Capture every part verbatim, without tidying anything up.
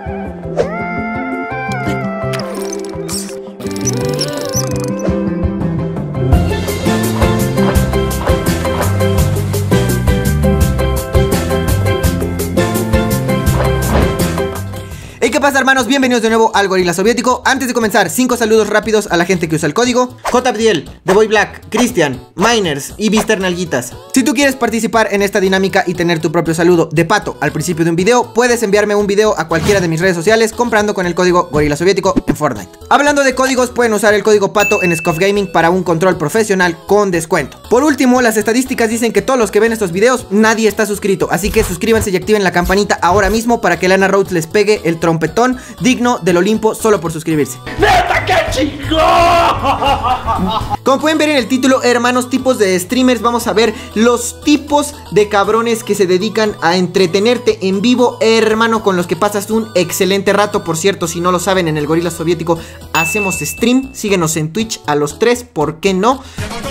¿Qué pasa, hermanos? Bienvenidos de nuevo al Gorila Soviético. Antes de comenzar, cinco saludos rápidos a la gente que usa el código J Abdiel, The Boy Black, Cristian, Miners y Mister Nalguitas. Si tú quieres participar en esta dinámica y tener tu propio saludo de pato al principio de un video, puedes enviarme un video a cualquiera de mis redes sociales comprando con el código Gorila Soviético en Fortnite. Hablando de códigos, pueden usar el código pato en Scoff Gaming para un control profesional con descuento. Por último, las estadísticas dicen que todos los que ven estos videos, nadie está suscrito, así que suscríbanse y activen la campanita ahora mismo para que Lana Rhodes les pegue el trompetón digno del Olimpo solo por suscribirse. ¡Neta, qué chingón! Como pueden ver en el título, hermanos, tipos de streamers, vamos a ver los tipos de cabrones que se dedican a entretenerte en vivo, hermano, con los que pasas un excelente rato. Por cierto, si no lo saben, en el Gorila Soviético hacemos stream, síguenos en Twitch a los tres, ¿por qué no?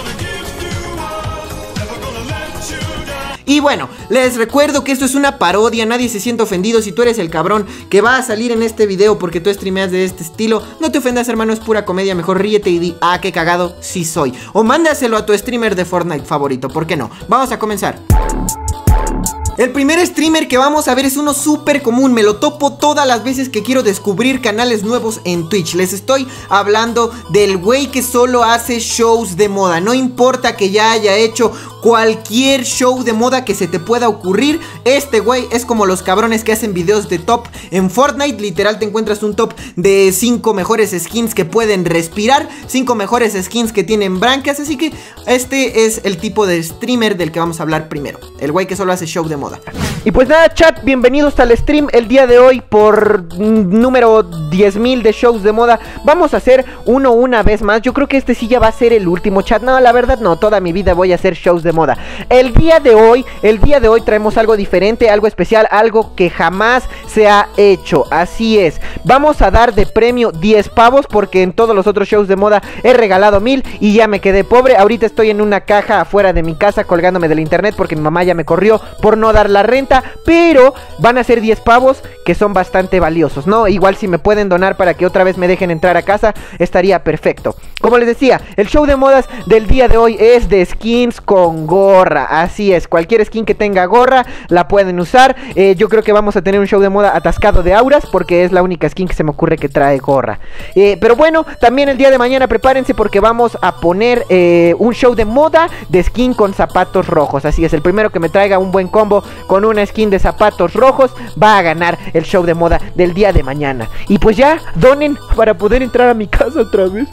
Y bueno, les recuerdo que esto es una parodia, nadie se siente ofendido. Si tú eres el cabrón que va a salir en este video porque tú streameas de este estilo, no te ofendas, hermano, es pura comedia. Mejor ríete y di, ah, qué cagado, sí soy. O mándaselo a tu streamer de Fortnite favorito, ¿por qué no? Vamos a comenzar. El primer streamer que vamos a ver es uno súper común, me lo topo todas las veces que quiero descubrir canales nuevos en Twitch. Les estoy hablando del güey que solo hace shows de moda. No importa que ya haya hecho cualquier show de moda que se te pueda ocurrir, este güey es como los cabrones que hacen videos de top en Fortnite. Literal, te encuentras un top de cinco mejores skins que pueden respirar, cinco mejores skins que tienen branquias. Así que este es el tipo de streamer del que vamos a hablar primero, el güey que solo hace show de moda. Y pues nada, chat, bienvenidos al stream. El día de hoy, por número diez mil de shows de moda, vamos a hacer uno una vez más. Yo creo que este sí ya va a ser el último, chat. No, la verdad no, toda mi vida voy a hacer shows de moda. El día de hoy, el día de hoy traemos algo diferente, algo especial, algo que jamás se ha hecho. Así es, vamos a dar de premio diez pavos, porque en todos los otros shows de moda he regalado mil y ya me quedé pobre. Ahorita estoy en una caja afuera de mi casa colgándome del internet porque mi mamá ya me corrió por no dar la renta, pero van a ser diez pavos que son bastante valiosos, ¿no? Igual si me pueden donar para que otra vez me dejen entrar a casa, estaría perfecto. Como les decía, el show de modas del día de hoy es de skins con gorra. Así es, cualquier skin que tenga gorra la pueden usar. eh, Yo creo que vamos a tener un show de moda atascado de auras, porque es la única skin que se me ocurre que trae gorra. eh, Pero bueno, también el día de mañana prepárense porque vamos a poner eh, un show de moda de skin con zapatos rojos. Así es, el primero que me traiga un buen combo con una skin de zapatos rojos va a ganar el show de moda del día de mañana. Y pues ya, donen para poder entrar a mi casa otra vez.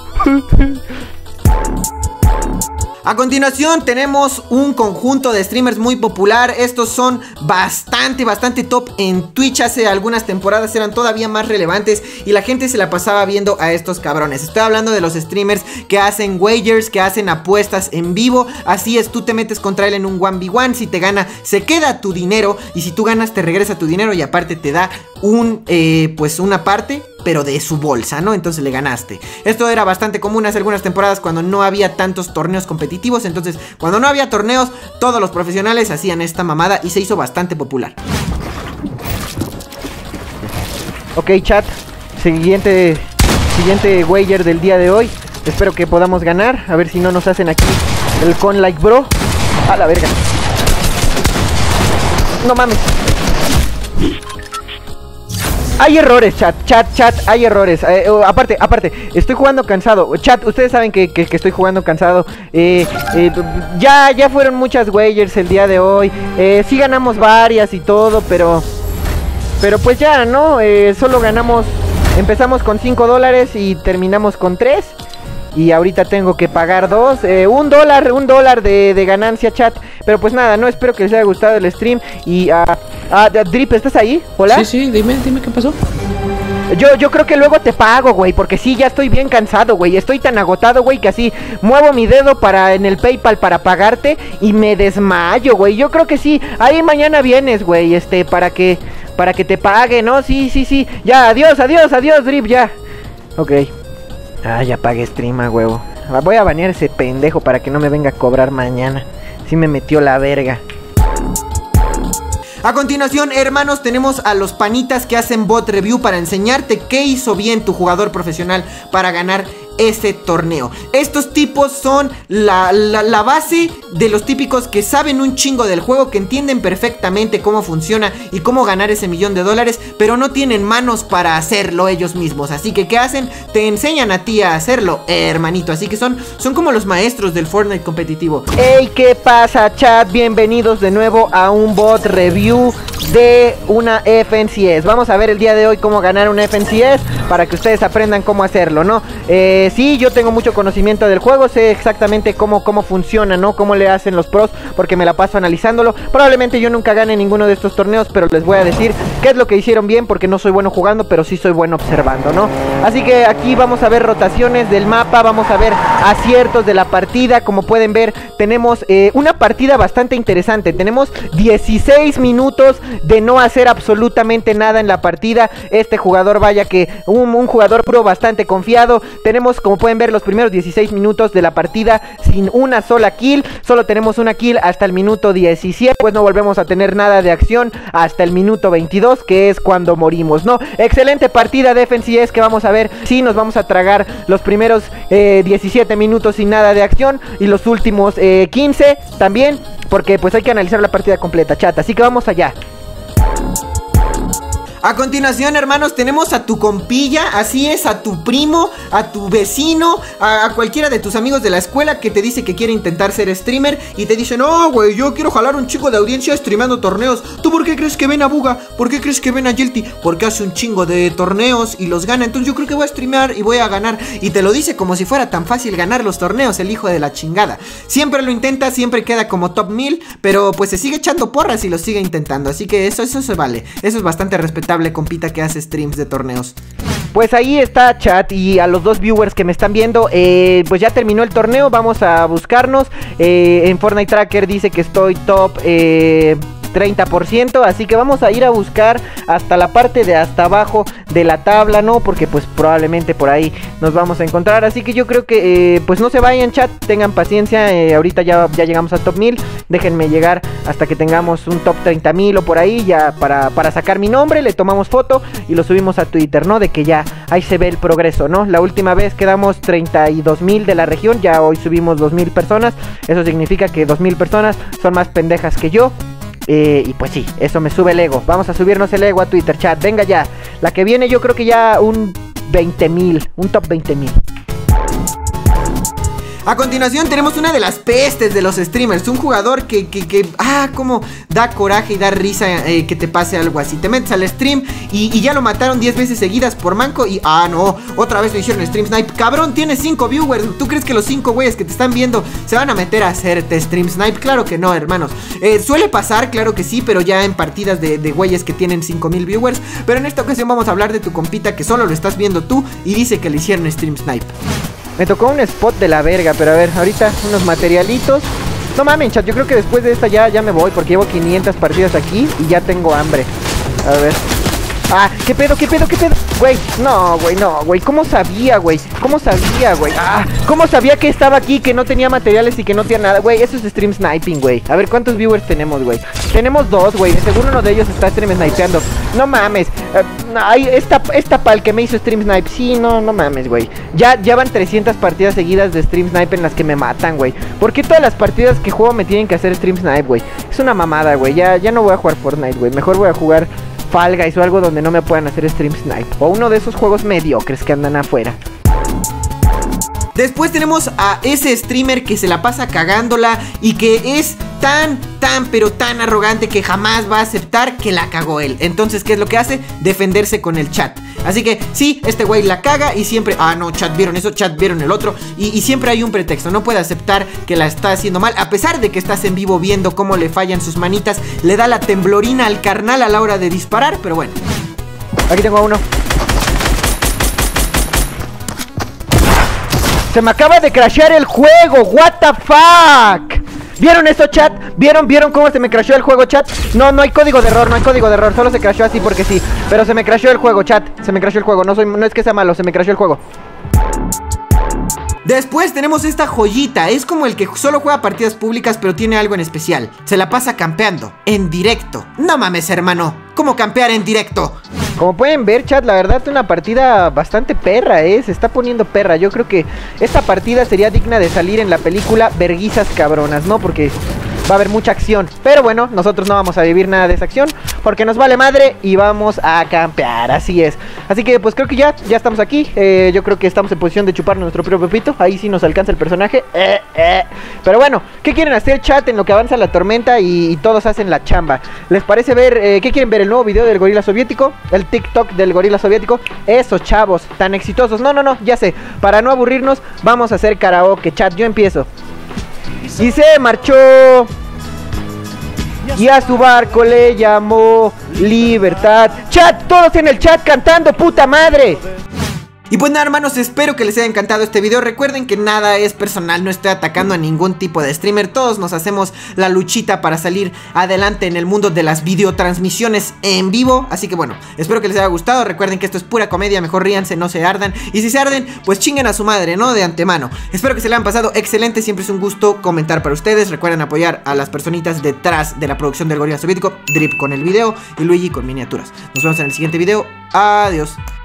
A continuación tenemos un conjunto de streamers muy popular. Estos son bastante, bastante top en Twitch. Hace algunas temporadas eran todavía más relevantes y la gente se la pasaba viendo a estos cabrones. Estoy hablando de los streamers que hacen wagers, que hacen apuestas en vivo. Así es, tú te metes contra él en un uno ve uno. Si te gana, se queda tu dinero, y si tú ganas, te regresa tu dinero y aparte te da un, eh, pues una parte, pero de su bolsa, ¿no? Entonces le ganaste. Esto era bastante común hace algunas temporadas cuando no había tantos torneos competitivos. Entonces, cuando no había torneos, todos los profesionales hacían esta mamada y se hizo bastante popular. Ok, chat, siguiente Siguiente wager del día de hoy. Espero que podamos ganar. A ver si no nos hacen aquí el con like bro. A la verga. No mames. Hay errores, chat, chat, chat, hay errores. eh, uh, Aparte, aparte, estoy jugando cansado. Chat, ustedes saben que, que, que estoy jugando cansado. eh, eh, Ya, ya fueron muchas wagers el día de hoy. eh, Sí ganamos varias y todo, pero Pero pues ya, ¿no? Eh, solo ganamos. Empezamos con cinco dólares y terminamos con tres. Y ahorita tengo que pagar dos, eh, un dólar, un dólar de, de ganancia, chat. Pero pues nada, no, espero que les haya gustado el stream. Y, ah, uh, Drip, ¿estás ahí? ¿Hola? Sí, sí, dime, dime qué pasó. Yo, yo creo que luego te pago, güey, porque sí, ya estoy bien cansado, güey. Estoy tan agotado, güey, que así muevo mi dedo para en el PayPal para pagarte y me desmayo, güey. Yo creo que sí, ahí mañana vienes, güey, este, para que, para que te pague, ¿no? Sí, sí, sí. Ya, adiós, adiós, adiós, Drip, ya. Ok. Ah, ya pagué stream, a huevo. Voy a banear ese pendejo para que no me venga a cobrar mañana. Sí me metió la verga. A continuación, hermanos, tenemos a los panitas que hacen bot review para enseñarte qué hizo bien tu jugador profesional para ganar ese torneo. Estos tipos son la, la, la base de los típicos que saben un chingo del juego, que entienden perfectamente cómo funciona y cómo ganar ese millón de dólares, pero no tienen manos para hacerlo ellos mismos. Así que, ¿qué hacen? Te enseñan a ti a hacerlo, eh, hermanito. Así que son, son como los maestros del Fortnite competitivo. Hey, ¿qué pasa, chat? Bienvenidos de nuevo a un bot review de una F N C S. Vamos a ver el día de hoy cómo ganar una F N C S para que ustedes aprendan cómo hacerlo, ¿no? Eh, sí, yo tengo mucho conocimiento del juego, sé exactamente cómo, cómo funciona, ¿no? Cómo le hacen los pros, porque me la paso analizándolo. Probablemente yo nunca gane ninguno de estos torneos, pero les voy a decir qué es lo que hicieron bien, porque no soy bueno jugando, pero sí soy bueno observando, ¿no? Así que aquí vamos a ver rotaciones del mapa, vamos a ver aciertos de la partida. Como pueden ver, tenemos eh, una partida bastante interesante. Tenemos dieciséis minutos de no hacer absolutamente nada en la partida. Este jugador, vaya que un, un jugador pro bastante confiado. Tenemos, como pueden ver, los primeros dieciséis minutos de la partida sin una sola kill. Solo tenemos una kill hasta el minuto diecisiete, pues no volvemos a tener nada de acción hasta el minuto veintidós, que es cuando morimos, ¿no? Excelente partida de F N C S que vamos a ver si nos vamos a tragar los primeros eh, diecisiete minutos sin nada de acción y los últimos eh, quince también, porque pues hay que analizar la partida completa, chat. Así que vamos allá. A continuación, hermanos, tenemos a tu compilla, así es, a tu primo, a tu vecino, a, a cualquiera de tus amigos de la escuela que te dice que quiere intentar ser streamer y te dice: no, güey, yo quiero jalar un chico de audiencia streameando torneos. ¿Tú por qué crees que ven a Buga? ¿Por qué crees que ven a Yelty? Porque hace un chingo de torneos y los gana. Entonces yo creo que voy a streamear y voy a ganar. Y te lo dice como si fuera tan fácil ganar los torneos, el hijo de la chingada. Siempre lo intenta, siempre queda como top mil, pero pues se sigue echando porras y lo sigue intentando. Así que eso, eso se vale. Eso es bastante respetable, compita que hace streams de torneos. Pues ahí está, chat, y a los dos viewers que me están viendo, eh, pues ya terminó el torneo, vamos a buscarnos. eh, En Fortnite Tracker dice que estoy top eh, treinta por ciento, así que vamos a ir a buscar hasta la parte de hasta abajo de la tabla, ¿no? Porque pues probablemente por ahí nos vamos a encontrar, así que yo creo que eh, pues no se vayan, chat, tengan paciencia. eh, Ahorita ya, ya llegamos al top mil, déjenme llegar hasta que tengamos un top treinta mil o por ahí, ya para, para sacar mi nombre, le tomamos foto y lo subimos a Twitter, ¿no? De que ya ahí se ve el progreso, ¿no? La última vez quedamos treinta y dos mil de la región, ya hoy subimos dos mil personas, eso significa que dos mil personas son más pendejas que yo. Eh, y pues sí, eso me sube el ego. Vamos a subirnos el ego a Twitter, chat. Venga ya. La que viene yo creo que ya un veinte mil. Un top veinte mil. A continuación tenemos una de las pestes de los streamers. Un jugador que, que, que ah, como da coraje y da risa eh, que te pase algo así. Te metes al stream y, y ya lo mataron diez veces seguidas por manco. Y ah, no, otra vez lo hicieron stream snipe. Cabrón, tienes cinco viewers. ¿Tú crees que los cinco güeyes que te están viendo se van a meter a hacerte stream snipe? Claro que no, hermanos. eh, Suele pasar, claro que sí, pero ya en partidas de, de güeyes que tienen cinco mil viewers. Pero en esta ocasión vamos a hablar de tu compita que solo lo estás viendo tú y dice que le hicieron stream snipe. Me tocó un spot de la verga, pero a ver, ahorita unos materialitos. No mames, chat, yo creo que después de esta ya, ya me voy, porque llevo quinientas partidas aquí y ya tengo hambre. A ver. Ah, ¿qué pedo, qué pedo, qué pedo? Güey, no, güey, no, güey, ¿cómo sabía, güey? ¿Cómo sabía, güey? Ah, ¿cómo sabía que estaba aquí, que no tenía materiales y que no tenía nada? Güey, eso es stream sniping, güey. A ver, ¿cuántos viewers tenemos, güey? Tenemos dos, güey, de seguro uno de ellos está stream snipeando. No mames, uh, ay, esta, esta pal que me hizo stream snipe. Sí, no, no mames, güey. Ya, ya van trescientas partidas seguidas de stream snipe en las que me matan, güey. ¿Por qué todas las partidas que juego me tienen que hacer stream snipe, güey? Es una mamada, güey, ya, ya no voy a jugar Fortnite, güey. Mejor voy a jugar Fall Guys o algo donde no me puedan hacer stream snipe. O uno de esos juegos mediocres que andan afuera. Después tenemos a ese streamer que se la pasa cagándola y que es tan, tan, pero tan arrogante que jamás va a aceptar que la cagó él. Entonces, ¿qué es lo que hace? Defenderse con el chat. Así que sí, este güey la caga y siempre, ah no, chat vieron eso, chat vieron el otro. Y, y siempre hay un pretexto, no puede aceptar que la está haciendo mal. A pesar de que estás en vivo viendo cómo le fallan sus manitas, le da la temblorina al carnal a la hora de disparar, pero bueno. Aquí tengo a uno. Se me acaba de crashear el juego, what the fuck. ¿Vieron esto, chat? ¿Vieron? ¿Vieron cómo se me crasheó el juego, chat? No, no hay código de error, no hay código de error. Solo se crasheó así porque sí. Pero se me crasheó el juego, chat. Se me crasheó el juego, no, soy, no es que sea malo, se me crasheó el juego. Después tenemos esta joyita. Es como el que solo juega partidas públicas, pero tiene algo en especial. Se la pasa campeando, en directo. No mames, hermano, ¿cómo campear en directo? Como pueden ver, chat, la verdad una partida bastante perra, ¿eh? Se está poniendo perra. Yo creo que esta partida sería digna de salir en la película Verguizas Cabronas, ¿no? Porque va a haber mucha acción. Pero bueno, nosotros no vamos a vivir nada de esa acción, porque nos vale madre y vamos a campear, así es. Así que pues creo que ya, ya estamos aquí. eh, Yo creo que estamos en posición de chupar nuestro propio pepito. Ahí sí nos alcanza el personaje. eh, eh. Pero bueno, ¿qué quieren hacer, chat, en lo que avanza la tormenta y, y todos hacen la chamba? ¿Les parece ver, eh, qué quieren ver? ¿El nuevo video del gorila soviético? ¿El TikTok del gorila soviético? Esos chavos tan exitosos. No, no, no, ya sé. Para no aburrirnos, vamos a hacer karaoke, chat. Yo empiezo. Y se marchó, y a su barco le llamó libertad. Chat, todos en el chat cantando, puta madre. Y pues nada, hermanos, espero que les haya encantado este video. Recuerden que nada es personal, no estoy atacando a ningún tipo de streamer. Todos nos hacemos la luchita para salir adelante en el mundo de las videotransmisiones en vivo. Así que bueno, espero que les haya gustado. Recuerden que esto es pura comedia, mejor ríanse, no se ardan. Y si se arden, pues chinguen a su madre, ¿no? De antemano. Espero que se le hayan pasado excelente, siempre es un gusto comentar para ustedes. Recuerden apoyar a las personitas detrás de la producción del gorila soviético, Drip con el video y Luigi con miniaturas. Nos vemos en el siguiente video. Adiós.